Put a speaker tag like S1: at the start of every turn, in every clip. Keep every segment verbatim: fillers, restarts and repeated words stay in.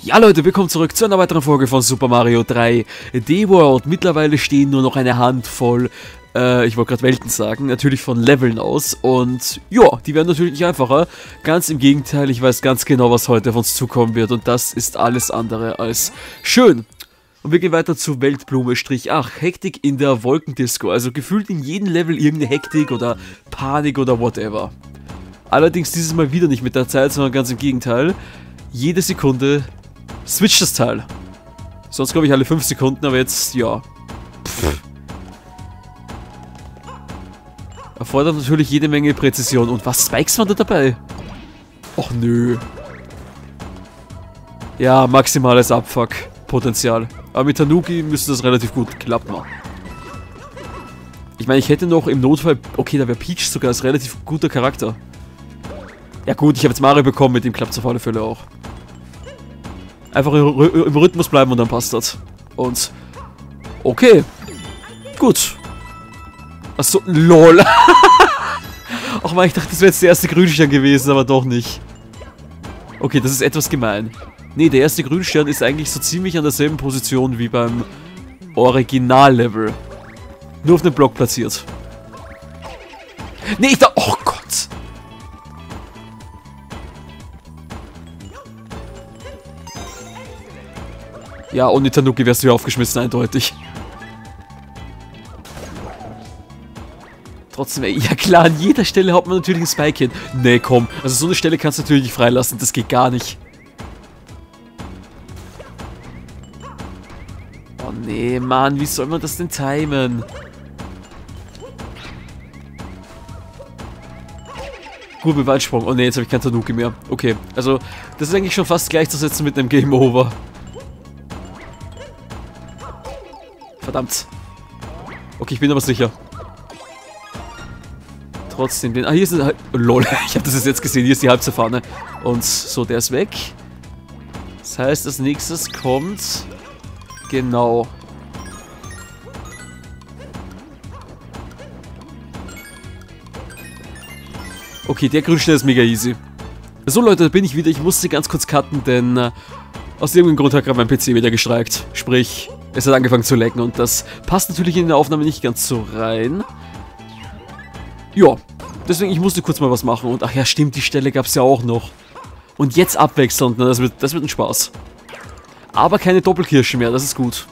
S1: Ja Leute, willkommen zurück zu einer weiteren Folge von Super Mario drei D World. Mittlerweile stehen nur noch eine Handvoll, äh, ich wollte gerade Welten sagen, natürlich von Leveln aus. Und ja, die werden natürlich nicht einfacher. Ganz im Gegenteil, ich weiß ganz genau, was heute auf uns zukommen wird. Und das ist alles andere als schön. Und wir gehen weiter zu Weltblume-Ach, Hektik in der Wolkendisco. Also gefühlt in jedem Level irgendeine Hektik oder Panik oder whatever. Allerdings dieses Mal wieder nicht mit der Zeit, sondern ganz im Gegenteil. Jede Sekunde switcht das Teil. Sonst glaube ich alle fünf Sekunden, aber jetzt, ja. Pff. Erfordert natürlich jede Menge Präzision. Und was Spikes waren da dabei? Och nö. Ja, maximales Abfuck-Potenzial. Aber mit Tanuki müsste das relativ gut klappen. Ich meine, ich hätte noch im Notfall... Okay, da wäre Peach sogar als relativ guter Charakter. Ja gut, ich habe jetzt Mario bekommen, mit dem klappt es auf alle Fälle auch. Einfach im Rhythmus bleiben und dann passt das. Und... Okay. Gut. Achso, lol. Ach man, ich dachte, das wäre jetzt der erste Grünstern gewesen, aber doch nicht. Okay, das ist etwas gemein. Nee, der erste Grünstern ist eigentlich so ziemlich an derselben Position wie beim Original-Level. Nur auf dem Block platziert. Nee, ich da... Oh Gott. Ja, ohne Tanuki wärst du ja aufgeschmissen, eindeutig. Trotzdem, ey, ja klar, an jeder Stelle haut man natürlich einen Spike hin. Nee, komm, also so eine Stelle kannst du natürlich nicht freilassen, das geht gar nicht. Oh nee, Mann, wie soll man das denn timen? Gut, mit Waldsprung. Oh nee, jetzt habe ich kein Tanuki mehr. Okay, also, das ist eigentlich schon fast gleichzusetzen mit einem Game Over. Verdammt. Okay, ich bin aber sicher. Trotzdem, den... Ah, hier ist eine... Lol, ich habe das jetzt gesehen. Hier ist die Halbzerfahne. Und so, der ist weg. Das heißt, als nächstes kommt... Genau. Okay, der Grünstern ist mega easy. So, Leute, da bin ich wieder. Ich musste ganz kurz cutten, denn... Äh, aus irgendeinem Grund hat gerade mein P C wieder gestreikt. Sprich... Es hat angefangen zu lecken und das passt natürlich in der Aufnahme nicht ganz so rein. Ja, deswegen, ich musste kurz mal was machen. Und ach ja, stimmt, die Stelle gab es ja auch noch. Und jetzt abwechselnd, ne, das wird, das wird ein Spaß. Aber keine Doppelkirsche mehr, das ist gut.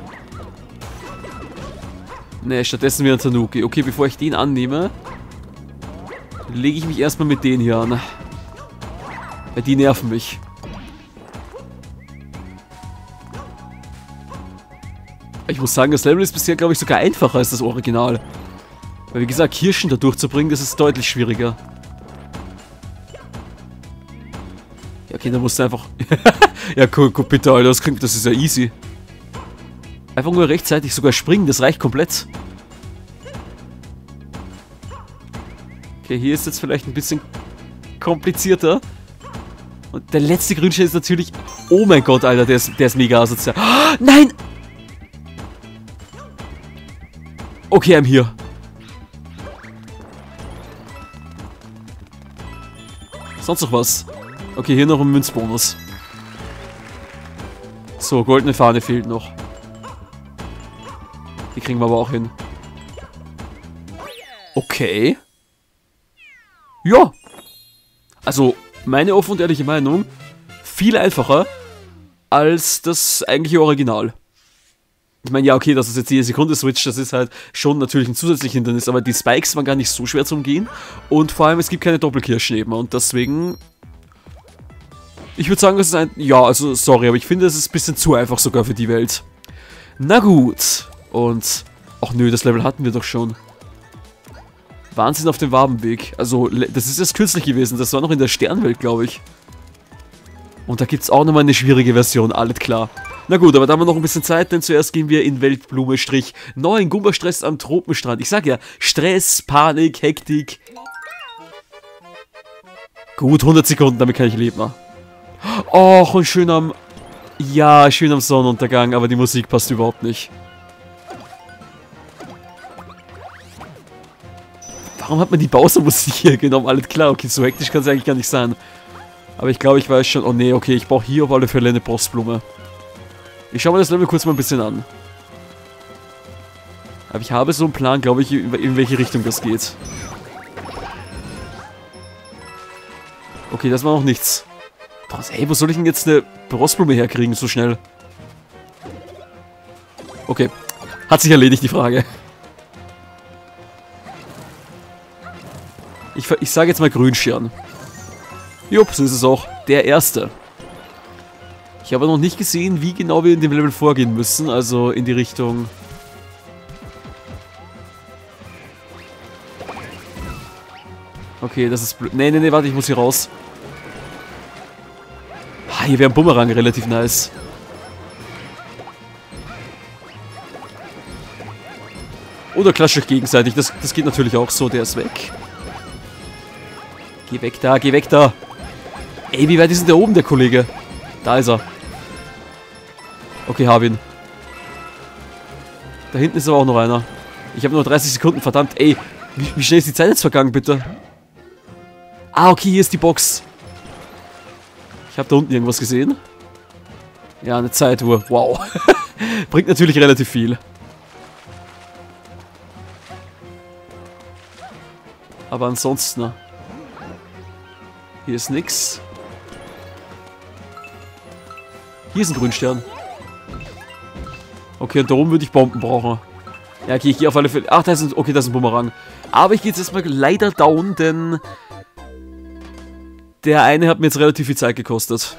S1: Ne, stattdessen wieder ein Tanuki. Okay, bevor ich den annehme, lege ich mich erstmal mit denen hier an. Weil die nerven mich. Ich muss sagen, das Level ist bisher, glaube ich, sogar einfacher als das Original. Weil, wie gesagt, Kirschen da durchzubringen, das ist deutlich schwieriger. Ja, okay, da musst du einfach... ja, guck, guck bitte, Alter, das, klingt, das ist ja easy. Einfach nur rechtzeitig sogar springen, das reicht komplett. Okay, hier ist jetzt vielleicht ein bisschen komplizierter. Und der letzte Grünstern ist natürlich... Oh mein Gott, Alter, der ist, der ist mega asozial. Oh, nein! Okay, I'm here. Sonst noch was? Okay, hier noch ein Münzbonus. So, goldene Fahne fehlt noch. Die kriegen wir aber auch hin. Okay. Ja. Also, meine offen und ehrliche Meinung, viel einfacher als das eigentliche Original. Ich meine, ja, okay, dass es jetzt jede Sekunde switcht, das ist halt schon natürlich ein zusätzliches Hindernis, aber die Spikes waren gar nicht so schwer zu umgehen und vor allem, es gibt keine Doppelkirschen eben und deswegen... Ich würde sagen, das ist ein... Ja, also, sorry, aber ich finde, es ist ein bisschen zu einfach sogar für die Welt. Na gut. Und... Ach nö, das Level hatten wir doch schon. Wahnsinn auf dem Wabenweg. Also, das ist erst kürzlich gewesen, das war noch in der Sternwelt, glaube ich. Und da gibt es auch nochmal eine schwierige Version, alles klar. Na gut, aber da haben wir noch ein bisschen Zeit, denn zuerst gehen wir in Weltblume-neun. Gumba-Stress am Tropenstrand. Ich sag ja, Stress, Panik, Hektik. Gut, hundert Sekunden, damit kann ich leben. Och, und schön am... Ja, schön am Sonnenuntergang, aber die Musik passt überhaupt nicht. Warum hat man die Bowser-Musik hier genommen? Alles klar, okay, so hektisch kann es eigentlich gar nicht sein. Aber ich glaube, ich weiß schon... Oh nee, okay, ich brauche hier auf alle Fälle eine Postblume. Ich schaue mir das Level kurz mal ein bisschen an. Aber ich habe so einen Plan, glaube ich, in welche Richtung das geht. Okay, das war noch nichts. Ey, wo soll ich denn jetzt eine Postblume herkriegen, so schnell? Okay, hat sich erledigt, die Frage. Ich, ich sage jetzt mal Grünschirn. Jupp, so ist es auch. Der erste. Ich habe noch nicht gesehen, wie genau wir in dem Level vorgehen müssen. Also in die Richtung... Okay, das ist blöd. Nee, nee, nee, warte, ich muss hier raus. Ah, hier wäre ein Bumerang relativ nice. Oder klatscht euch gegenseitig. Das, das geht natürlich auch so. Der ist weg. Geh weg da, geh weg da. Ey, wie weit ist denn der oben, der Kollege? Da ist er. Okay, hab ihn. Da hinten ist aber auch noch einer. Ich habe nur dreißig Sekunden, verdammt. Ey, wie, wie schnell ist die Zeit jetzt vergangen, bitte? Ah, okay, hier ist die Box. Ich habe da unten irgendwas gesehen. Ja, eine Zeituhr. Wow. Bringt natürlich relativ viel. Aber ansonsten... Hier ist nix. Hier ist ein Grünstern. Okay, und da oben würde ich Bomben brauchen. Ja, okay, ich gehe auf alle Fälle... Ach, da ist ein... Okay, das ist ein Bumerang. Aber ich gehe jetzt erstmal leider down, denn... Der eine hat mir jetzt relativ viel Zeit gekostet.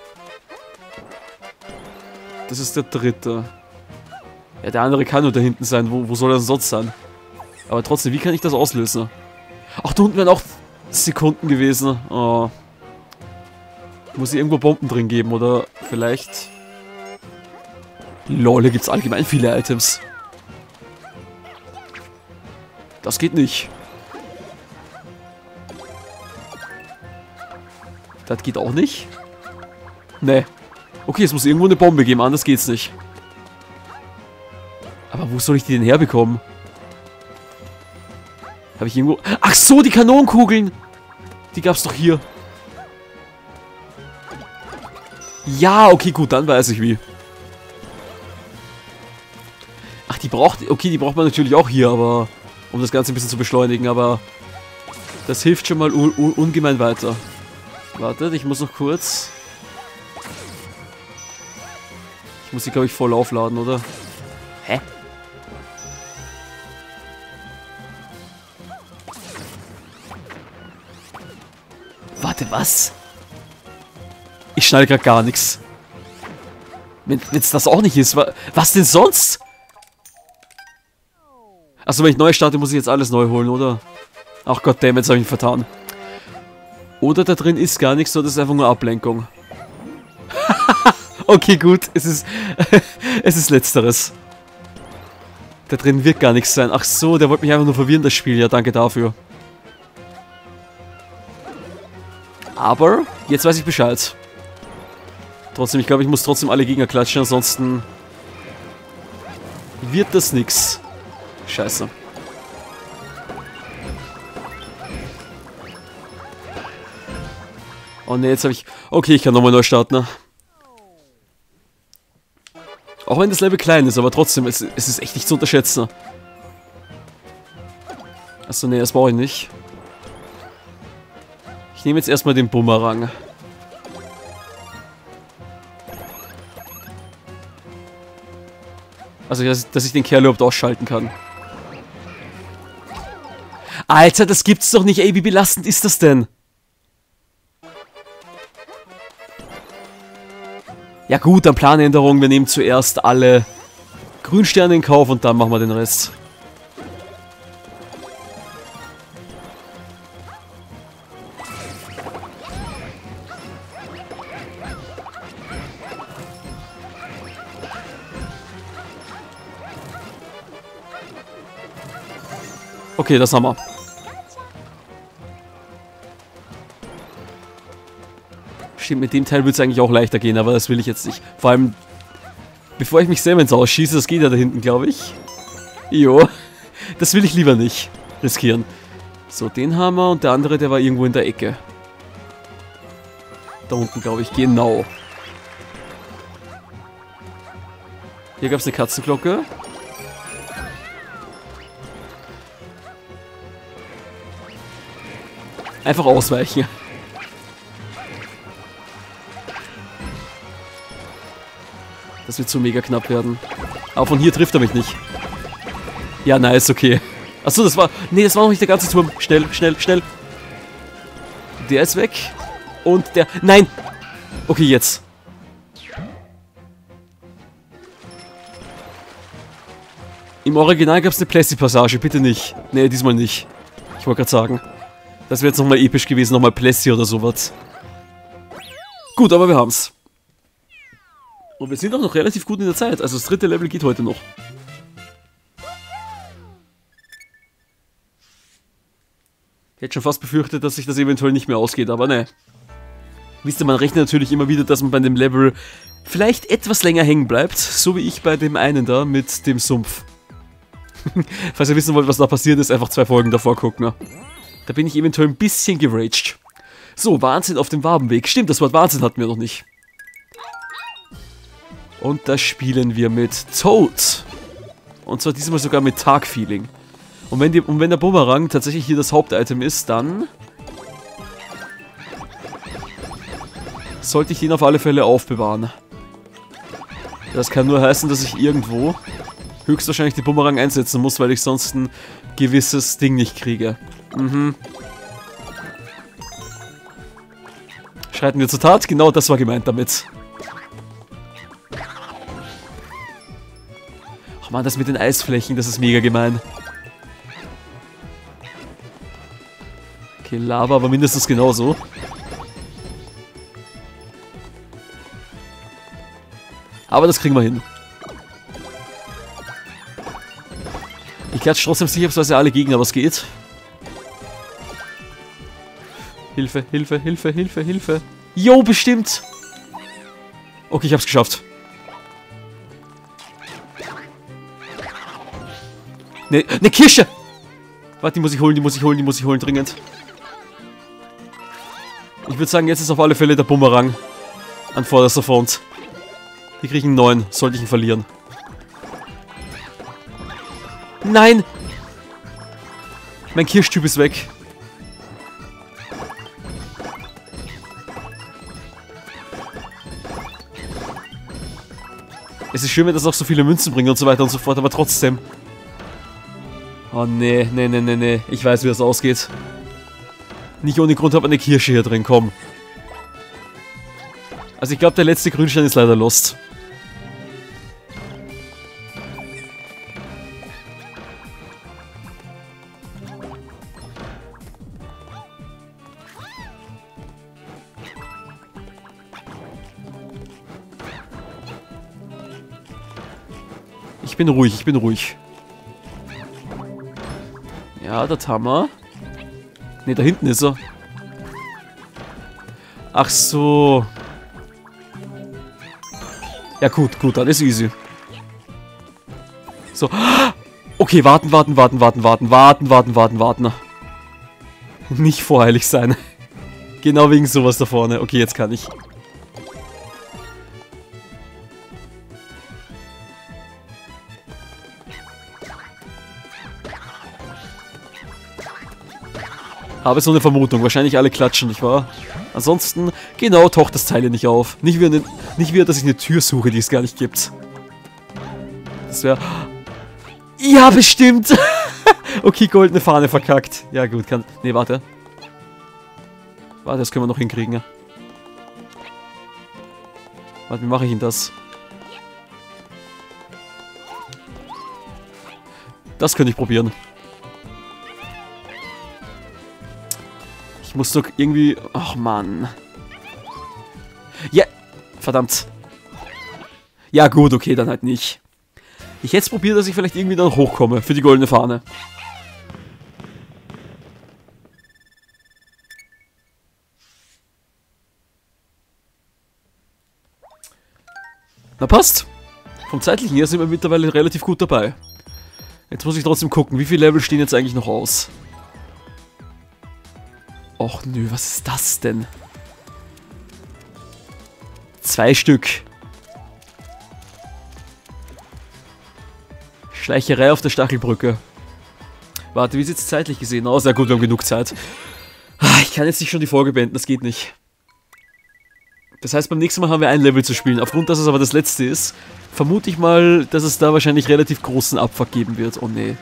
S1: Das ist der dritte. Ja, der andere kann nur da hinten sein. Wo, wo soll er denn sonst sein? Aber trotzdem, wie kann ich das auslösen? Ach, da unten wären auch Sekunden gewesen. Oh. Muss hier irgendwo Bomben drin geben, oder vielleicht... Lol, hier gibt es allgemein viele Items. Das geht nicht. Das geht auch nicht? Nee. Okay, es muss irgendwo eine Bombe geben, anders geht's nicht. Aber wo soll ich die denn herbekommen? Habe ich irgendwo... Ach so, die Kanonenkugeln! Die gab's doch hier. Ja, okay, gut, dann weiß ich wie. Ach, die braucht... Okay, die braucht man natürlich auch hier, aber... Um das Ganze ein bisschen zu beschleunigen, aber... Das hilft schon mal un un ungemein weiter. Wartet, ich muss noch kurz... Ich muss sie, glaube ich, voll aufladen, oder? Hä? Warte, was? Ich schneide gerade gar nichts. Wenn es das auch nicht ist, wa was denn sonst? Achso, wenn ich neu starte, muss ich jetzt alles neu holen, oder? Ach Gott, damn, jetzt habe ich ihn vertan. Oder da drin ist gar nichts, sondern das ist einfach nur Ablenkung. Okay, gut, es ist... es ist Letzteres. Da drin wird gar nichts sein. Ach so, der wollte mich einfach nur verwirren, das Spiel. Ja, danke dafür. Aber, jetzt weiß ich Bescheid. Trotzdem, ich glaube, ich muss trotzdem alle Gegner klatschen, ansonsten... wird das nix. Scheiße. Oh ne, jetzt habe ich... Okay, ich kann nochmal neu starten, ne? Auch wenn das Level klein ist, aber trotzdem, es, es ist echt nicht zu unterschätzen. Achso, ne, das brauche ich nicht. Ich nehme jetzt erstmal den Bumerang. Also, dass, dass ich den Kerl überhaupt ausschalten kann. Alter, das gibt's doch nicht, ey, wie belastend ist das denn? Ja gut, dann Planänderung, wir nehmen zuerst alle Grünsterne in Kauf und dann machen wir den Rest. Okay, das haben wir. Stimmt, mit dem Teil wird es eigentlich auch leichter gehen, aber das will ich jetzt nicht. Vor allem, bevor ich mich selber ins Aus schieße, das geht ja da hinten, glaube ich. Jo, das will ich lieber nicht riskieren. So, den haben wir und der andere, der war irgendwo in der Ecke. Da unten, glaube ich. Genau. Hier gab es eine Katzenglocke. Einfach ausweichen. Das wird so mega knapp werden. Aber von hier trifft er mich nicht. Ja, nice, okay. Achso, das war... Nee, das war noch nicht der ganze Turm. Schnell, schnell, schnell. Der ist weg. Und der... Nein! Okay, jetzt. Im Original gab es eine Plessis-Passage. Bitte nicht. Nee, diesmal nicht. Ich wollte gerade sagen. Das wäre jetzt nochmal episch gewesen. Nochmal Plessis oder sowas. Gut, aber wir haben's. Und wir sind auch noch relativ gut in der Zeit. Also das dritte Level geht heute noch. Ich hätte schon fast befürchtet, dass sich das eventuell nicht mehr ausgeht, aber ne. Wisst ihr, man rechnet natürlich immer wieder, dass man bei dem Level vielleicht etwas länger hängen bleibt. So wie ich bei dem einen da mit dem Sumpf. Falls ihr wissen wollt, was da passiert ist, einfach zwei Folgen davor gucken. Ne? Da bin ich eventuell ein bisschen geraged. So, Wahnsinn auf dem Wabenweg. Stimmt, das Wort Wahnsinn hatten wir noch nicht. Und da spielen wir mit Toad. Und zwar diesmal sogar mit Tag-Feeling. Und wenn, die, und wenn der Bumerang tatsächlich hier das Hauptitem ist, dann sollte ich ihn auf alle Fälle aufbewahren. Das kann nur heißen, dass ich irgendwo höchstwahrscheinlich den Bumerang einsetzen muss, weil ich sonst ein gewisses Ding nicht kriege. Mhm. Schreiten wir zur Tat? Genau das war gemeint damit. Ach man, das mit den Eisflächen, das ist mega gemein. Okay, Lava, aber mindestens genauso. Aber das kriegen wir hin. Ich klatsche trotzdem sicherheitsweise alle Gegner, was geht. Hilfe, Hilfe, Hilfe, Hilfe, Hilfe. Jo, bestimmt. Okay, ich hab's geschafft. Ne, ne Kirsche! Warte, die muss ich holen, die muss ich holen, die muss ich holen, dringend. Ich würde sagen, jetzt ist auf alle Fälle der Bumerang an vorderster Front. Die kriegen einen neuen, sollte ich ihn verlieren. Nein! Mein Kirschtyp ist weg. Es ist schön, wenn das auch so viele Münzen bringt und so weiter und so fort, aber trotzdem. Oh nee, nee, nee, nee, nee. Ich weiß, wie das ausgeht. Nicht ohne Grund hat man eine Kirsche hier drin, komm. Also ich glaube, der letzte Grünstein ist leider lost. Ich bin ruhig, ich bin ruhig. Ja, das haben wir. Ne, da hinten ist er. Ach so. Ja gut, gut, dann ist easy. So. Okay, warten, warten, warten, warten, warten, warten, warten, warten, warten. Nicht voreilig sein. Genau wegen sowas da vorne. Okay, jetzt kann ich. Habe so eine Vermutung. Wahrscheinlich alle klatschen, nicht wahr? Ansonsten, genau, taucht das Teil nicht auf. Nicht wieder, eine, nicht wieder, dass ich eine Tür suche, die es gar nicht gibt. Das wäre... Ja, bestimmt! Okay, goldene Fahne verkackt. Ja, gut, kann... Ne, warte. Warte, das können wir noch hinkriegen. Warte, wie mache ich denn das? Das könnte ich probieren. Ich muss doch irgendwie... Ach, Mann. Ja, verdammt. Ja, gut, okay, dann halt nicht. Ich hätte es probiert, dass ich vielleicht irgendwie dann hochkomme für die goldene Fahne. Na, passt. Vom zeitlichen her sind wir mittlerweile relativ gut dabei. Jetzt muss ich trotzdem gucken, wie viele Level stehen jetzt eigentlich noch aus. Och nö, was ist das denn? Zwei Stück. Schleicherei auf der Stachelbrücke. Warte, wie sieht es zeitlich gesehen aus? Ja gut, wir haben genug Zeit. Ich kann jetzt nicht schon die Folge beenden, das geht nicht. Das heißt, beim nächsten Mal haben wir ein Level zu spielen. Aufgrund, dass es aber das letzte ist, vermute ich mal, dass es da wahrscheinlich relativ großen Abfuck geben wird. Oh nee.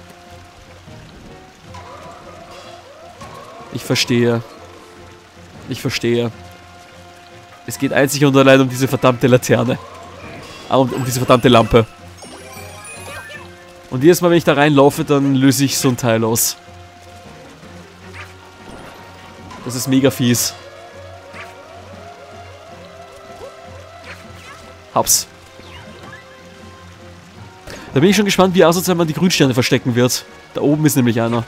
S1: Ich verstehe. Ich verstehe. Es geht einzig und allein um diese verdammte Laterne. Ah, um, um diese verdammte Lampe. Und jedes Mal, wenn ich da reinlaufe, dann löse ich so ein Teil aus. Das ist mega fies. Hab's. Da bin ich schon gespannt, wie asozial man die Grünsterne verstecken wird. Da oben ist nämlich einer.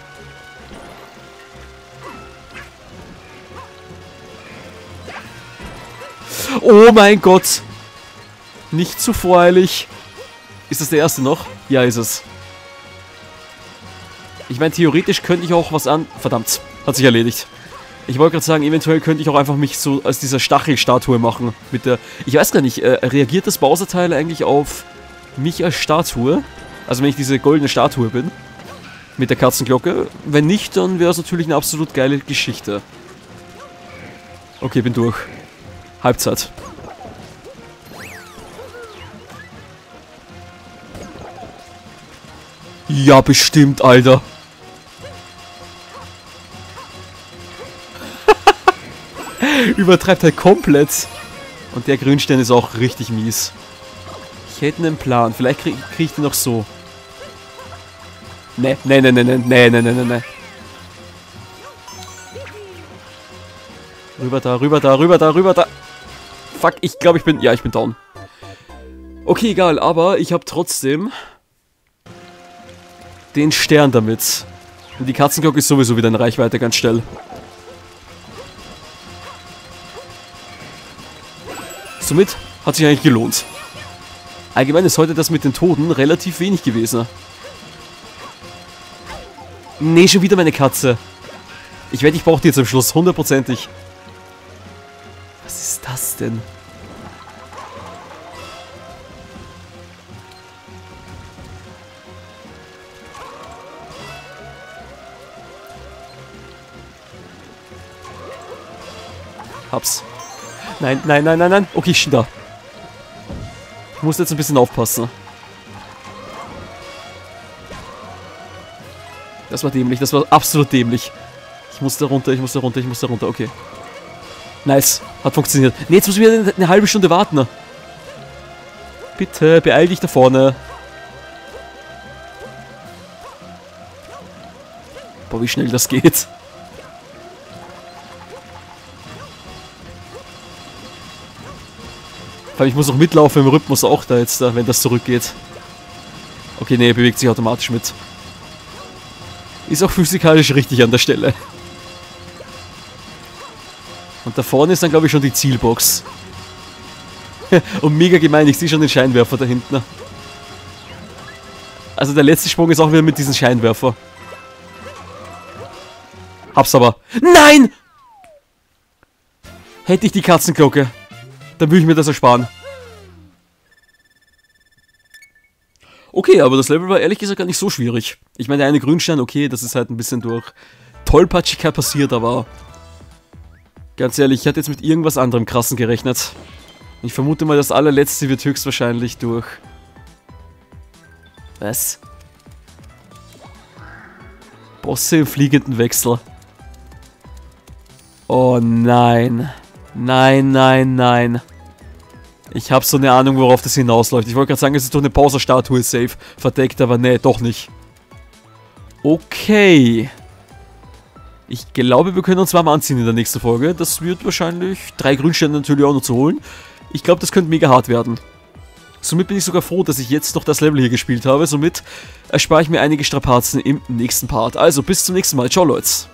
S1: Oh mein Gott! Nicht zu voreilig. Ist das der erste noch? Ja, ist es. Ich meine, theoretisch könnte ich auch was an... Verdammt, hat sich erledigt. Ich wollte gerade sagen, eventuell könnte ich auch einfach mich so als dieser Stachelstatue machen. Mit der... Ich weiß gar nicht, äh, reagiert das Bowser-Teil eigentlich auf mich als Statue? Also wenn ich diese goldene Statue bin? Mit der Katzenglocke? Wenn nicht, dann wäre es natürlich eine absolut geile Geschichte. Okay, bin durch. Halbzeit. Ja, bestimmt, Alter. Übertreibt halt komplett. Und der Grünstein ist auch richtig mies. Ich hätte einen Plan. Vielleicht kriege krieg ich den noch so. Ne, ne, ne, ne, ne, ne, ne, ne, ne. Rüber da, rüber da, rüber da, rüber da. Fuck, ich glaube, ich bin... Ja, ich bin down. Okay, egal, aber ich habe trotzdem... den Stern damit. Und die Katzenglocke ist sowieso wieder in Reichweite, ganz schnell. Somit hat sich eigentlich gelohnt. Allgemein ist heute das mit den Toten relativ wenig gewesen. Nee, schon wieder meine Katze. Ich wette, ich brauche die jetzt am Schluss, hundertprozentig. Was ist das denn? Hab's. Nein, nein, nein, nein, nein. Okay, ich bin da. Ich muss jetzt ein bisschen aufpassen. Das war dämlich, das war absolut dämlich. Ich muss da runter, ich muss da runter, ich muss da runter, okay. Nice, hat funktioniert. Ne, jetzt muss ich wieder eine, eine halbe Stunde warten. Bitte, beeil dich da vorne. Boah, wie schnell das geht. Ich muss auch mitlaufen im Rhythmus auch da jetzt, wenn das zurückgeht. Okay, nee, bewegt sich automatisch mit. Ist auch physikalisch richtig an der Stelle. Und da vorne ist dann, glaube ich, schon die Zielbox. Und mega gemein, ich sehe schon den Scheinwerfer da hinten. Also der letzte Sprung ist auch wieder mit diesem Scheinwerfer. Hab's aber. Nein! Hätte ich die Katzenglocke, dann würde ich mir das ersparen. Okay, aber das Level war ehrlich gesagt gar nicht so schwierig. Ich meine, der eine Grünstein, okay, das ist halt ein bisschen durch Tollpatschigkeit passiert, aber... Ganz ehrlich, ich hatte jetzt mit irgendwas anderem Krassen gerechnet. Ich vermute mal, das allerletzte wird höchstwahrscheinlich durch... Was? Bosse im fliegenden Wechsel. Oh nein. Nein, nein, nein. Ich habe so eine Ahnung, worauf das hinausläuft. Ich wollte gerade sagen, es ist doch eine Bowser-Statue safe verdeckt, aber nee, doch nicht. Okay. Ich glaube, wir können uns warm anziehen in der nächsten Folge. Das wird wahrscheinlich drei Grünsteine natürlich auch noch zu holen. Ich glaube, das könnte mega hart werden. Somit bin ich sogar froh, dass ich jetzt noch das Level hier gespielt habe. Somit erspare ich mir einige Strapazen im nächsten Part. Also, bis zum nächsten Mal. Ciao, Leute.